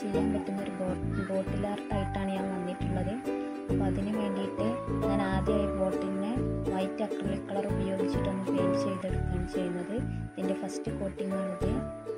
ചെയ്യാൻ പറ്റുന്നൊരു ബോട്ടിൽ ആർട്ടായിട്ടാണ് ഞാൻ വന്നിട്ടുള്ളത്. അപ്പോൾ അതിന് വേണ്ടിയിട്ട് ഞാൻ ആദ്യമായി ബോട്ടിലിനെ വൈറ്റ് അക്രിലിക് കളർ ഉപയോഗിച്ചിട്ടൊന്ന് പെയിൻറ്റ് ചെയ്തെടുക്കുകയാണ് ചെയ്യുന്നത്. ഇതിൻ്റെ ഫസ്റ്റ് കോട്ടിങ്ങാണിത്.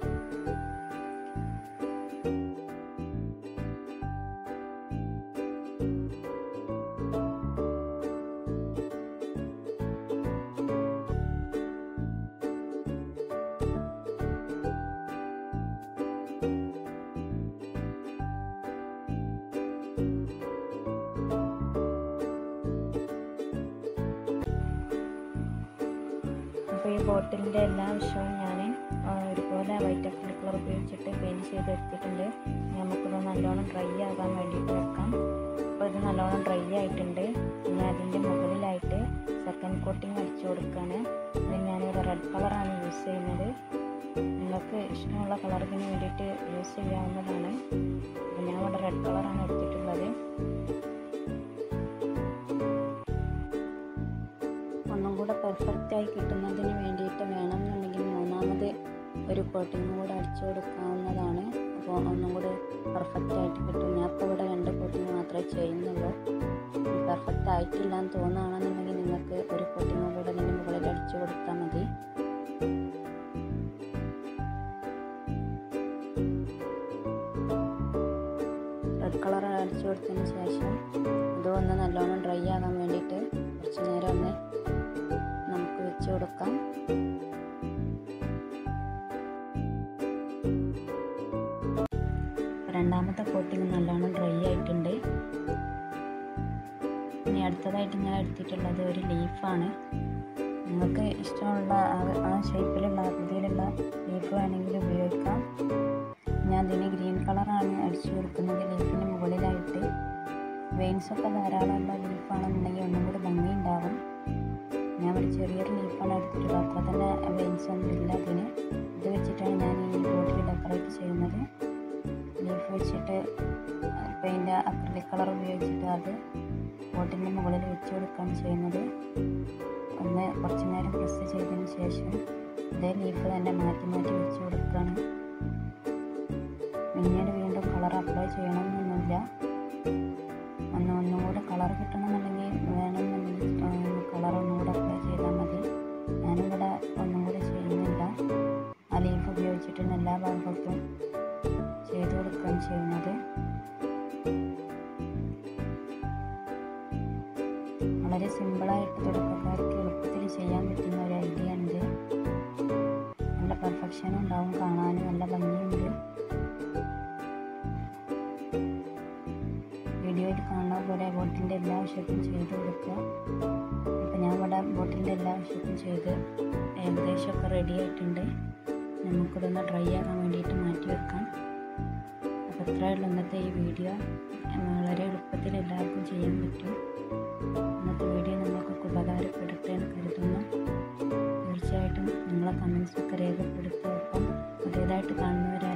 അപ്പോൾ ഈ ബോട്ടിലിൻ്റെ എല്ലാ വശവും ഞാൻ ഒരുപോലെ വൈറ്റ് അക്രിലിക് കളർ ഉപയോഗിച്ചിട്ട് പെയിൻറ്റ് ചെയ്തെടുത്തിട്ടുണ്ട്. നമുക്കിത് നല്ലോണം ഡ്രൈ ആകാൻ വേണ്ടിയിട്ട് വെക്കാം. അപ്പോൾ ഇത് നല്ലോണം ഡ്രൈ ആയിട്ടുണ്ട്. പിന്നെ അതിൻ്റെ മുകളിലായിട്ട് സെക്കൻഡ് കോട്ടിങ് അടിച്ചു കൊടുക്കുകയാണ്. ഇത് ഞാനിവിടെ റെഡ് കളറാണ് യൂസ് ചെയ്യുന്നത്. നിങ്ങൾക്ക് ഇഷ്ടമുള്ള കളറിന് വേണ്ടിയിട്ട് യൂസ് ചെയ്യാവുന്നതാണ്. അപ്പോൾ ഞാൻ ഇവിടെ റെഡ് കളറാണ് എടുത്തിട്ടുള്ളത്. ഒന്നും കൂടെ പെർഫെക്റ്റായി കിട്ടുന്നതിന് വേണ്ടിയിട്ട് വേണമെന്നുണ്ടെങ്കിൽ മൂന്നാമത് ഒരു കോട്ടിങ് കൂടെ അടിച്ചു കൊടുക്കാവുന്നതാണ്. അപ്പോൾ ഒന്നും കൂടി പെർഫെക്റ്റായിട്ട് കിട്ടും. ഞാൻ ഇപ്പോൾ ഇവിടെ 2 കോട്ടിങ് മാത്രമേ ചെയ്യുന്നുള്ളൂ. പെർഫെക്റ്റ് ആയിട്ടില്ല എന്ന് തോന്നുകയാണെന്നുണ്ടെങ്കിൽ നിങ്ങൾക്ക് ഒരു കോട്ടിങ് കൂടെ അതിൻ്റെ മുകളിൽ അടിച്ചു കൊടുത്താൽ മതി. റെഡ് കളർ അടിച്ചു കൊടുത്തതിന് ശേഷം ഇതൊന്ന് നല്ലോണം ഡ്രൈ ആകാൻ വേണ്ടിയിട്ട് കുറച്ച് നേരം ഒന്ന് നമുക്ക് വെച്ച് കൊടുക്കാം. രണ്ടാമത്തെ കോട്ടിങ് നല്ലോണം ഡ്രൈ ആയിട്ടുണ്ട്. ഇനി അടുത്തതായിട്ട് ഞാൻ എടുത്തിട്ടുള്ളത് ഒരു ലീഫാണ്. നിങ്ങൾക്ക് ഇഷ്ടമുള്ള ആ ഷേപ്പിലുള്ള ആകൃതിയിലുള്ള ലീഫ് വേണമെങ്കിൽ ഉപയോഗിക്കാം. ഞാൻ ഇതിന് ഗ്രീൻ കളറാണ് അടിച്ചു കൊടുക്കുന്നത്. ലീഫിന് മുകളിലായിട്ട് വെയിൻസൊക്കെ ധാരാളമുള്ള ലീഫാണെന്നുണ്ടെങ്കിൽ ഒന്നും കൂടി ഭംഗി ഉണ്ടാകും. ഞാൻ ഒരു ചെറിയൊരു ലീഫാണ് എടുത്തിട്ടുള്ളത്. അത്ര തന്നെ വെയിൻസ് ഒന്നും ഇല്ല അതിന്. ഇത് വെച്ചിട്ടാണ് ഞാൻ ഈ ബോട്ടിൽ ഡെക്കറേറ്റ് ചെയ്യുന്നത്. ലീഫ് വെച്ചിട്ട് പെയിൻറ്റ് അക്രിലിക് കളർ ഉപയോഗിച്ചിട്ട് അത് ബോട്ടിലിൻ്റെ മുകളിൽ വെച്ച് കൊടുക്കുകയാണ് ചെയ്യുന്നത്. ഒന്ന് കുറച്ച് നേരം പ്രസ് ചെയ്തതിന് ശേഷം ഇതേ ലീഫ് തന്നെ മാറ്റി മാറ്റി വെച്ച് കൊടുക്കുകയാണ്. പിന്നീട് വീണ്ടും കളർ അപ്ലൈ ചെയ്യണമെന്നൊന്നുമില്ല. ഒന്നും കൂടെ കളർ കിട്ടണമെന്നുണ്ടെങ്കിൽ വേണമെന്നുണ്ടെങ്കിൽ കളർ ഒന്നും കൂടെ അപ്ലൈ ചെയ്താൽ മതി. ഞാനിവിടെ ഒന്നും കൂടെ ചെയ്യുന്നില്ല. ആ ലീഫ് ഉപയോഗിച്ചിട്ടാണ് എല്ലാ ഭാഗത്തും ചെയ്ത് കൊടുക്കുകയാണ് ചെയ്യുന്നത്. വളരെ സിമ്പിളായിട്ട് തുടക്കക്കാർക്ക് എളുപ്പത്തിൽ ചെയ്യാൻ പറ്റുന്ന ഒരു ഐഡിയ ഉണ്ട്. നല്ല പെർഫെക്ഷനും ഉണ്ടാവും, കാണാനും നല്ല ഭംഗിയുണ്ട്. വീഡിയോയിൽ കാണുന്ന പോലെ ബോട്ടിൻ്റെ എല്ലാ വശത്തും ചെയ്ത് കൊടുക്കുക. അപ്പോൾ ഞാൻ ഇവിടെ ബോട്ടിൻ്റെ എല്ലാ വശത്തും ചെയ്ത് ഏകദേശമൊക്കെ റെഡി ആയിട്ടുണ്ട്. നമുക്കിതൊന്ന് ഡ്രൈ ആകാൻ വേണ്ടിയിട്ട് മാറ്റി വെക്കാം. അപ്പോൾ ഇത്രയുള്ള ഇന്നത്തെ ഈ വീഡിയോ. വളരെ എളുപ്പത്തിൽ എല്ലാവർക്കും ചെയ്യാൻ പറ്റും. ഇന്നത്തെ വീഡിയോ നിങ്ങൾക്കൊക്കെ ഉപകാരപ്പെടട്ടെ എന്ന് കരുതുന്നു. തീർച്ചയായിട്ടും നിങ്ങളെ കമൻസൊക്കെ രേഖപ്പെടുത്തുക. ഒപ്പം പുതിയതായിട്ട് കാണുന്നവരായി